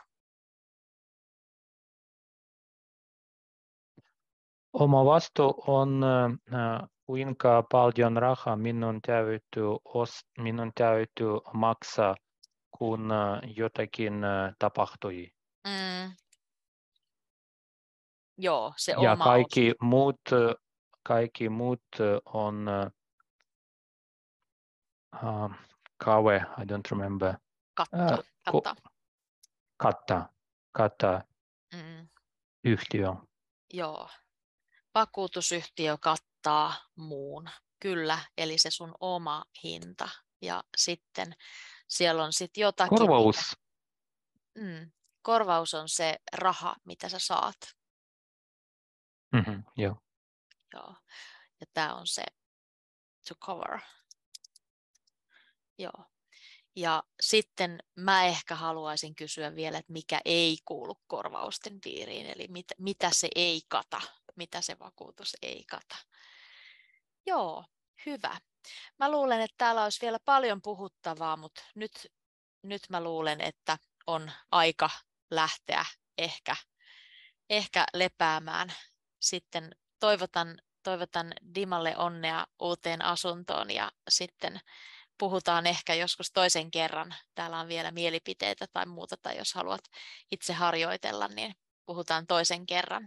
Oma vastuu on kuinka paljon rahaa minun täytyy maksaa, kun jotakin tapahtui. Joo, se ja oma kaikki muut on kawe, I don't remember. Kattaa yhtiö. Joo. Vakuutusyhtiö kattaa muun. Kyllä, eli se sun oma hinta. Ja sitten siellä on sitten jotakin. Korvaus. Korvaus on se raha, mitä sä saat. Joo. Joo. Ja tämä on se to cover. Joo. Ja sitten mä ehkä haluaisin kysyä vielä, että mikä ei kuulu korvausten piiriin, eli mitä se ei kata, mitä se vakuutus ei kata. Joo, hyvä. Mä luulen, että täällä olisi vielä paljon puhuttavaa, mutta nyt mä luulen, että on aika lähteä ehkä lepäämään. Sitten toivotan Dimalle onnea uuteen asuntoon ja sitten puhutaan ehkä joskus toisen kerran. Täällä on vielä mielipiteitä tai muuta, tai jos haluat itse harjoitella, niin puhutaan toisen kerran.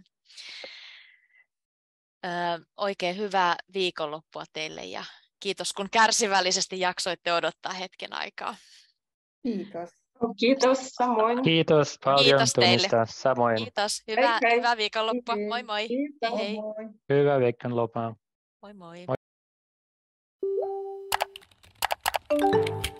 Oikein hyvää viikonloppua teille ja kiitos, kun kärsivällisesti jaksoitte odottaa hetken aikaa. Kiitos. Kiitos samoin. Kiitos paljon. Kiitos teille. Samoin. Kiitos. Hyvää viikonloppua. Moi moi. Kiitos, Hei. moi. Hyvää viikonloppua. Moi moi. Moi.